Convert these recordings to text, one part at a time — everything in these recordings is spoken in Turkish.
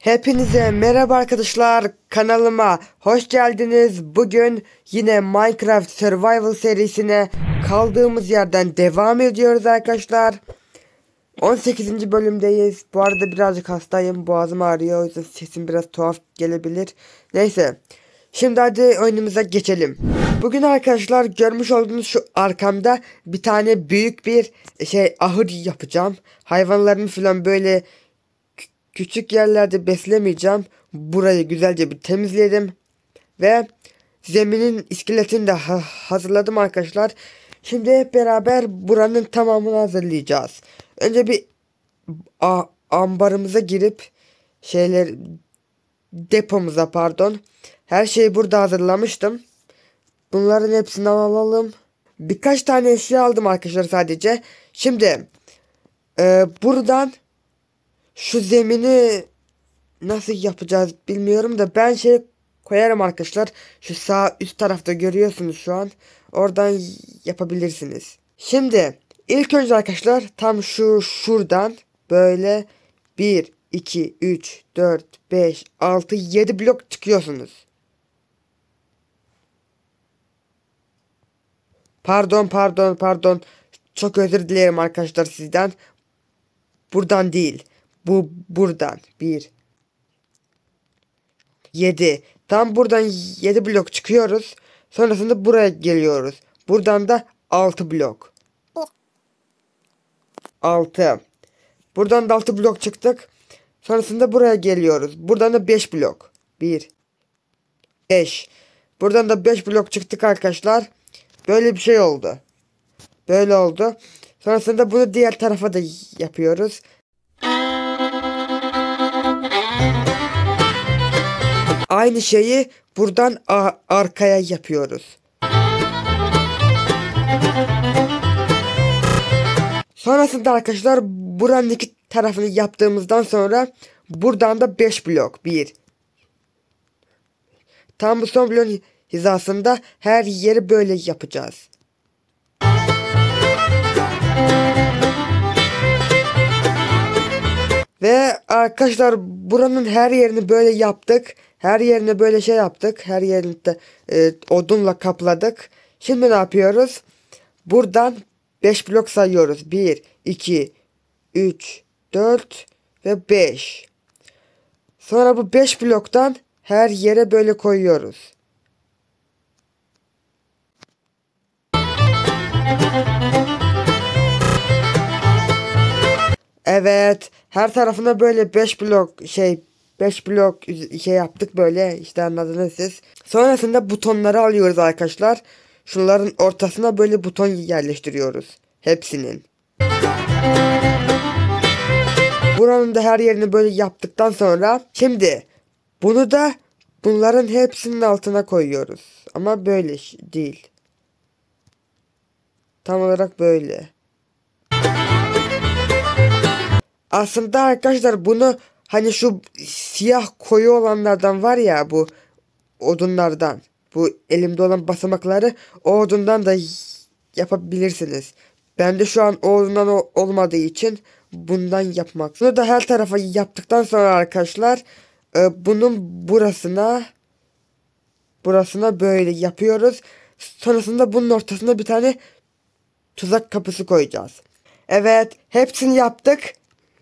Hepinize merhaba arkadaşlar, kanalıma hoş geldiniz. Bugün yine Minecraft Survival serisine kaldığımız yerden devam ediyoruz arkadaşlar. 18. bölümdeyiz. Bu arada birazcık hastayım, boğazım ağrıyor, o yüzden sesim biraz tuhaf gelebilir. Neyse, şimdi hadi oyunumuza geçelim. Bugün arkadaşlar görmüş olduğunuz şu arkamda bir tane büyük bir ahır yapacağım. Hayvanların falan böyle küçük yerlerde beslemeyeceğim. Burayı güzelce bir temizledim. Ve zeminin iskeletini de hazırladım arkadaşlar. Şimdi hep beraber buranın tamamını hazırlayacağız. Önce bir ambarımıza girip şeyler depomuza pardon. Her şeyi burada hazırlamıştım. Bunların hepsini alalım. Birkaç tane eşya aldım arkadaşlar sadece. Şimdi buradan şu zemini nasıl yapacağız bilmiyorum da ben koyarım arkadaşlar. Şu sağ üst tarafta görüyorsunuz şu an. Oradan yapabilirsiniz. Şimdi ilk önce arkadaşlar tam şuradan böyle 1, 2, 3, 4, 5, 6, 7 blok çıkıyorsunuz. Pardon. Çok özür dilerim arkadaşlar sizden. Buradan değil. Buradan. 1, 7. Tam buradan 7 blok çıkıyoruz. Sonrasında buraya geliyoruz. Buradan da 6 blok. 6. Buradan da 6 blok çıktık. Sonrasında buraya geliyoruz. Buradan da 5 blok. 1, 5. Buradan da 5 blok çıktık arkadaşlar. Böyle bir şey oldu. Böyle oldu. Sonrasında bunu diğer tarafa da yapıyoruz. Aynı şeyi buradan arkaya yapıyoruz. Sonrasında arkadaşlar buranın iki tarafını yaptığımızdan sonra buradan da 5 blok. 1. Tam bu son bloğun hizasında her yeri böyle yapacağız. Ve arkadaşlar buranın her yerini böyle yaptık. Her yerine böyle şey yaptık. Her yerini de odunla kapladık. Şimdi ne yapıyoruz? Buradan 5 blok sayıyoruz. 1, 2, 3, 4 ve 5. Sonra bu 5 bloktan her yere böyle koyuyoruz. Evet, her tarafına böyle 5 blok 5 blok yaptık böyle, işte anladınız siz. Sonrasında butonları alıyoruz arkadaşlar. Şunların ortasına böyle buton yerleştiriyoruz. Hepsinin. Buranın da her yerini böyle yaptıktan sonra şimdi bunu da bunların hepsinin altına koyuyoruz. Ama böyle değil. Tam olarak böyle. Aslında arkadaşlar bunu hani şu siyah koyu olanlardan var ya, bu odunlardan. Bu elimde olan basamakları o odundan da yapabilirsiniz. Ben de şu an o odundan olmadığı için bundan yapmak. Bunu da her tarafa yaptıktan sonra arkadaşlar bunun burasına böyle yapıyoruz. Sonrasında bunun ortasına bir tane tuzak kapısı koyacağız. Evet, hepsini yaptık.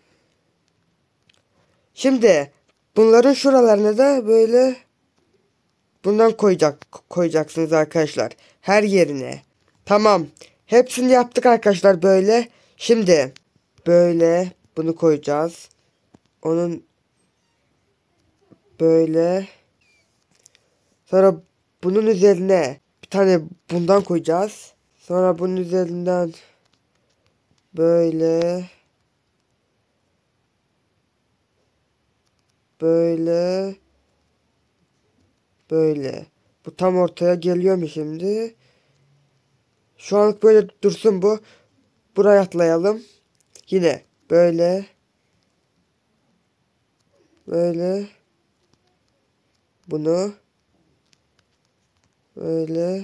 Şimdi bunların şuralarına da böyle bundan koyacaksınız arkadaşlar. Her yerine. Tamam. Hepsini yaptık arkadaşlar böyle. Şimdi böyle bunu koyacağız. Onun böyle. Sonra bunun üzerine bir tane bundan koyacağız. Sonra bunun üzerinden böyle böyle böyle. Bu tam ortaya geliyor mu şimdi? Şu anlık böyle dursun bu. Buraya atlayalım. Yine böyle. Böyle. Bunu. Böyle.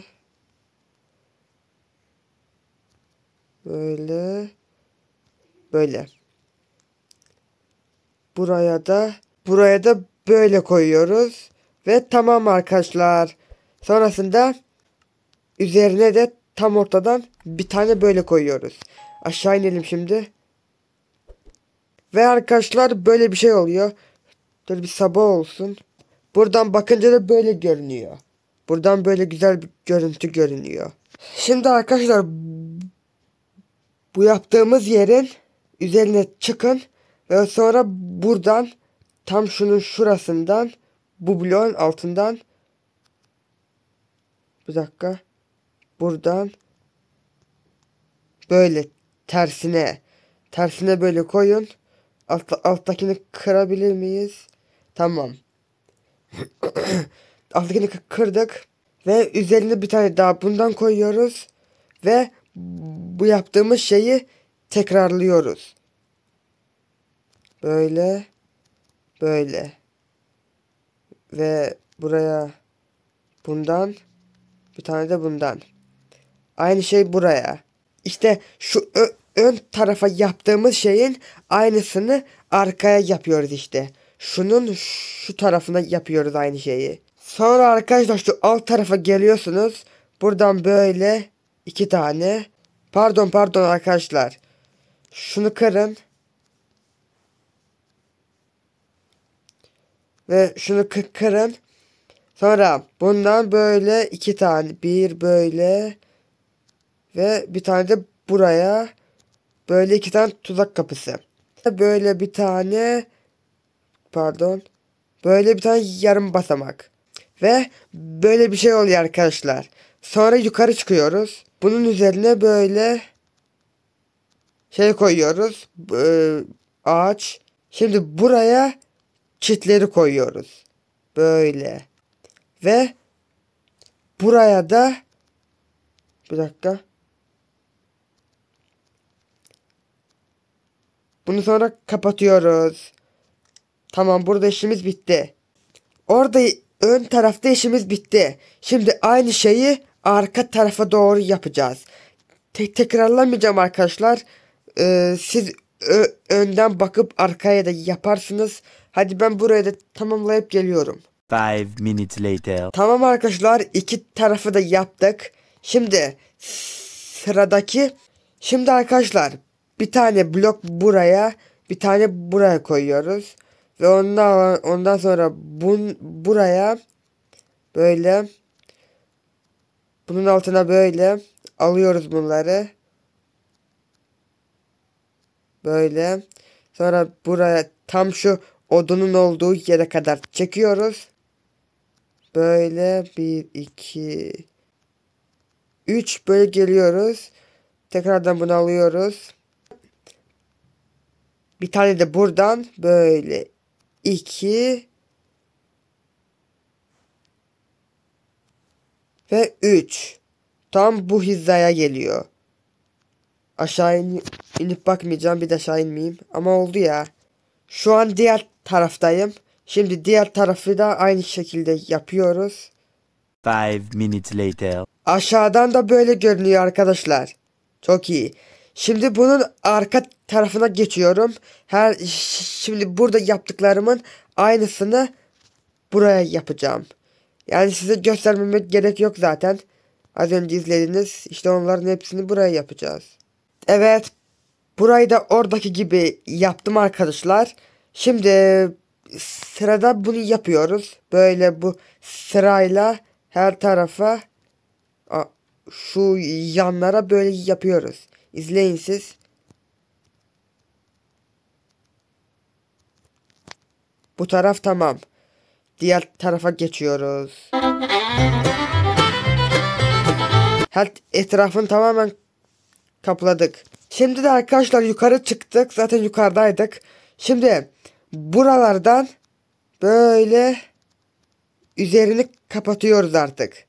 Böyle. Böyle. Buraya da buraya da böyle koyuyoruz. Ve tamam arkadaşlar. Sonrasında üzerine de tam ortadan bir tane böyle koyuyoruz. Aşağı inelim şimdi. Ve arkadaşlar böyle bir şey oluyor. Dur bir sabah olsun. Buradan bakınca da böyle görünüyor. Buradan böyle güzel bir görüntü görünüyor. Şimdi arkadaşlar bu yaptığımız yerin üzerine çıkın. Ve sonra buradan tam şunun şurasından bu bloğun altından bir dakika. Buradan böyle tersine böyle koyun. Alttakini kırabilir miyiz? Tamam. Alttakini kırdık. Ve üzerine bir tane daha bundan koyuyoruz. Ve bu yaptığımız şeyi tekrarlıyoruz. Böyle. Böyle. Ve buraya bundan. Bir tane de bundan. Aynı şey buraya. İşte şu ön tarafa yaptığımız şeyin aynısını arkaya yapıyoruz işte. Şunun şu tarafına yapıyoruz aynı şeyi. Sonra arkadaşlar şu alt tarafa geliyorsunuz. Buradan böyle iki tane. Pardon arkadaşlar. Şunu kırın. Ve şunu kırın. Sonra bundan böyle iki tane. Bir böyle. Ve bir tane de buraya. Böyle iki tane tuzak kapısı. Böyle bir tane. Pardon. Böyle bir tane yarım basamak. Ve böyle bir şey oluyor arkadaşlar. Sonra yukarı çıkıyoruz. Bunun üzerine böyle şey koyuyoruz. Ağaç. Şimdi buraya çitleri koyuyoruz. Böyle. Ve buraya da bir dakika. Bunu sonra kapatıyoruz. Tamam, burada işimiz bitti. Orada ön tarafta işimiz bitti. Şimdi aynı şeyi arka tarafa doğru yapacağız. Tekrarlamayacağım arkadaşlar. Siz önden bakıp arkaya da yaparsınız. Hadi ben buraya da tamamlayıp geliyorum. 5 minutes later. Tamam arkadaşlar, iki tarafı da yaptık. Şimdi sıradaki. Şimdi arkadaşlar bir tane blok buraya, bir tane buraya koyuyoruz. Ve ondan sonra buraya böyle, bunun altına böyle alıyoruz bunları. Böyle. Sonra buraya tam şu odunun olduğu yere kadar çekiyoruz. Böyle 1, 2, 3 böyle geliyoruz. Tekrardan bunu alıyoruz. Bir tane de buradan böyle 2 ve 3. Tam bu hizaya geliyor. Aşağı inip bakmayacağım, bir de aşağı inmeyeyim. Ama oldu ya. Şu an diğer taraftayım. Şimdi diğer tarafı da aynı şekilde yapıyoruz. 5 minutes later. Aşağıdan da böyle görünüyor arkadaşlar. Çok iyi. Şimdi bunun arka tarafına geçiyorum. Şimdi burada yaptıklarımın aynısını buraya yapacağım. Yani size göstermeme gerek yok zaten. Az önce izlediniz. İşte onların hepsini buraya yapacağız. Evet. Burayı da oradaki gibi yaptım arkadaşlar. Şimdi sırada bunu yapıyoruz. Böyle bu sırayla her tarafa, şu yanlara böyle yapıyoruz. İzleyin siz. Bu taraf tamam. Diğer tarafa geçiyoruz. Her etrafını tamamen kapladık. Şimdi de arkadaşlar yukarı çıktık. Zaten yukarıdaydık. Şimdi buralardan böyle üzerini kapatıyoruz artık.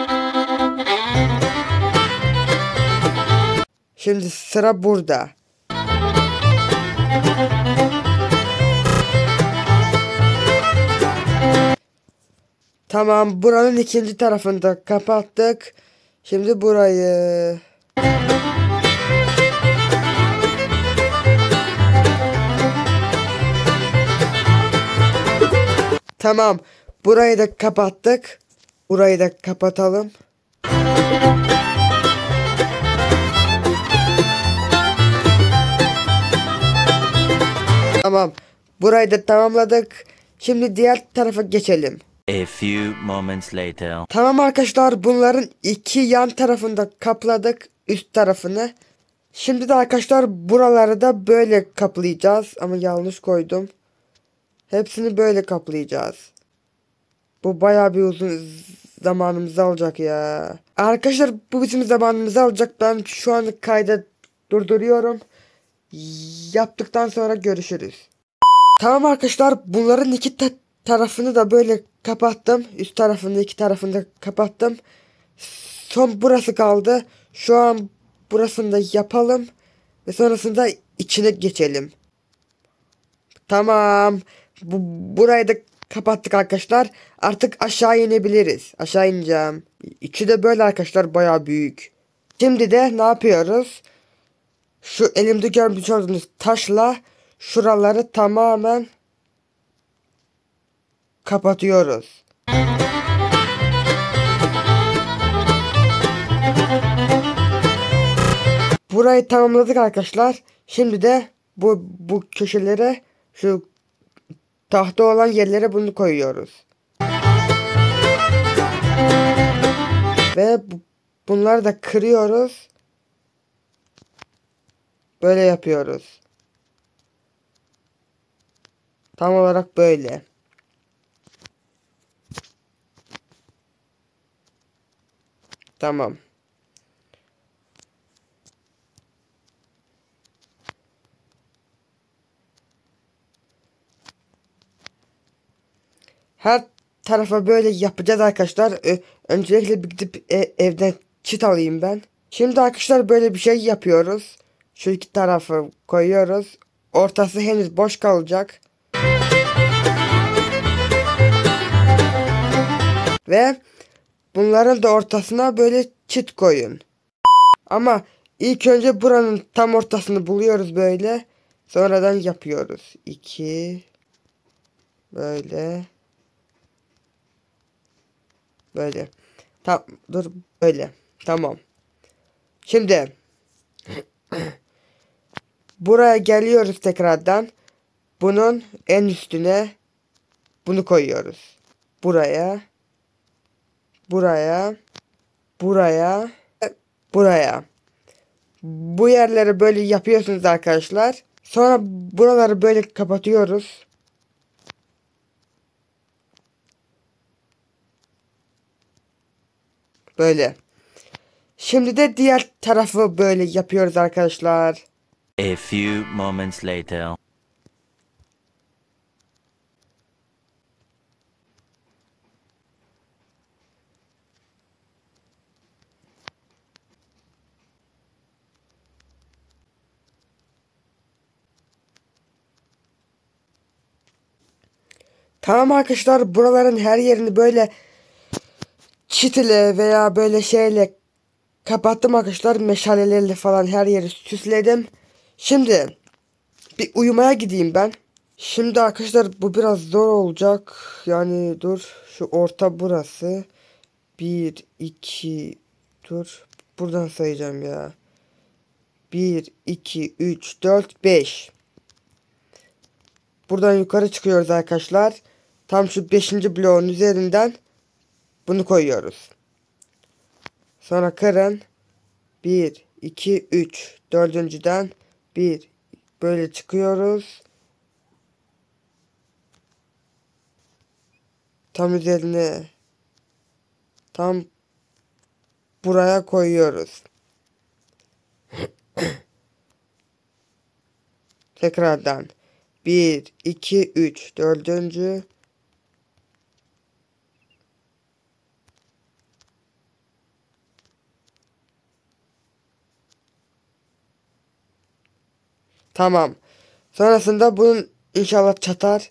Şimdi sıra burada. Tamam, buranın ikinci tarafını da kapattık. Şimdi burayı. Tamam. Burayı da kapattık. Burayı da kapatalım. Tamam. Burayı da tamamladık. Şimdi diğer tarafa geçelim. A few moments later. Tamam arkadaşlar, bunların iki yan tarafında kapladık, üst tarafını. Şimdi de arkadaşlar buraları da böyle kaplayacağız ama yanlış koydum. Hepsini böyle kaplayacağız. Bu bayağı bir uzun zamanımızı alacak ya. Arkadaşlar bu bizim zamanımızı alacak. Ben şu an kaydı durduruyorum. Yaptıktan sonra görüşürüz. Tamam arkadaşlar, bunların iki tarafını da böyle kapattım. Üst tarafını, iki tarafını da kapattım. Son burası kaldı. Şu an burasını da yapalım. Ve sonrasında içine geçelim. Tamam. Burayı da kapattık arkadaşlar. Artık aşağı inebiliriz. Aşağı ineceğim. İçi de böyle arkadaşlar, bayağı büyük. Şimdi de ne yapıyoruz? Şu elimde görmüş olduğunuz taşla şuraları tamamen kapatıyoruz. Burayı tamamladık arkadaşlar. Şimdi de bu köşelere, şu tahta olan yerlere bunu koyuyoruz. Ve bunları da kırıyoruz. Böyle yapıyoruz. Tam olarak böyle. Tamam. Her tarafa böyle yapacağız arkadaşlar. Öncelikle bir gidip evden çit alayım ben. Şimdi arkadaşlar böyle bir şey yapıyoruz. Şu iki tarafı koyuyoruz. Ortası henüz boş kalacak. Ve bunların da ortasına böyle çit koyun. Ama ilk önce buranın tam ortasını buluyoruz böyle. Sonradan yapıyoruz. 2 böyle. Böyle. Dur böyle. Tamam. Şimdi buraya geliyoruz tekrardan. Bunun en üstüne bunu koyuyoruz. Buraya. Buraya. Buraya. Buraya. Bu yerleri böyle yapıyorsunuz arkadaşlar. Sonra buraları böyle kapatıyoruz. Böyle. Şimdi de diğer tarafı böyle yapıyoruz arkadaşlar. A few moments later. Tamam arkadaşlar, buraların her yerini böyle çit ile veya böyle şeyle kapattım arkadaşlar. Meşalelerle falan her yeri süsledim. Şimdi bir uyumaya gideyim ben. Şimdi arkadaşlar bu biraz zor olacak. Yani dur, şu orta burası. 1 2 dur. Buradan sayacağım ya. 1 2 3 4 5. Buradan yukarı çıkıyoruz arkadaşlar. Tam şu 5. bloğun üzerinden bunu koyuyoruz. Sonra kırın. 1 2 3. Dördüncüden 1 böyle çıkıyoruz. Tam üzerine, tam buraya koyuyoruz. Tekrardan 1 2 3 dördüncü. Tamam. Sonrasında bunun inşallah çatar.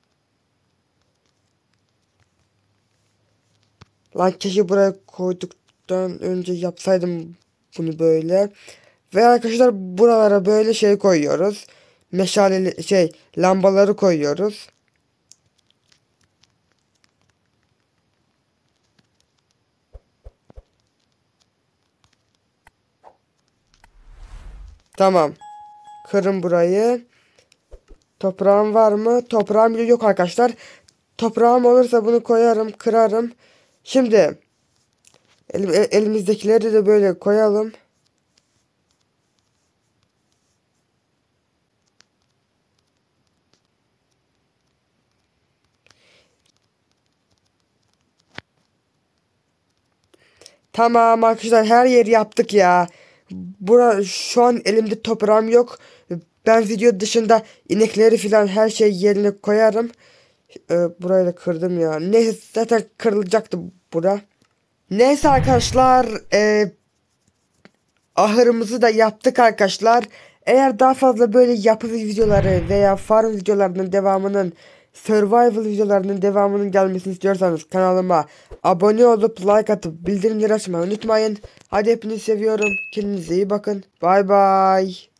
Lan keşke buraya koyduktan önce yapsaydım bunu böyle. Ve arkadaşlar buralara böyle şey koyuyoruz. Meşaleli lambaları koyuyoruz. Tamam. Kırın burayı. Toprağım var mı? Toprağım bile yok arkadaşlar. Toprağım olursa bunu koyarım, kırarım. Şimdi elimizdekileri de böyle koyalım. Tamam arkadaşlar, her yeri yaptık ya. Şu an elimde toprağım yok. Ben video dışında inekleri filan her şey yerine koyarım. Burayı da kırdım ya. Neyse, zaten kırılacaktı bura. Neyse arkadaşlar, ahırımızı da yaptık arkadaşlar. Eğer daha fazla böyle yapı videoları veya farm videolarının devamının, survival videolarının devamının gelmesini istiyorsanız kanalıma abone olup like atıp bildirimleri açmayı unutmayın. Hadi, hepinizi seviyorum. Kendinize iyi bakın. Bay bay.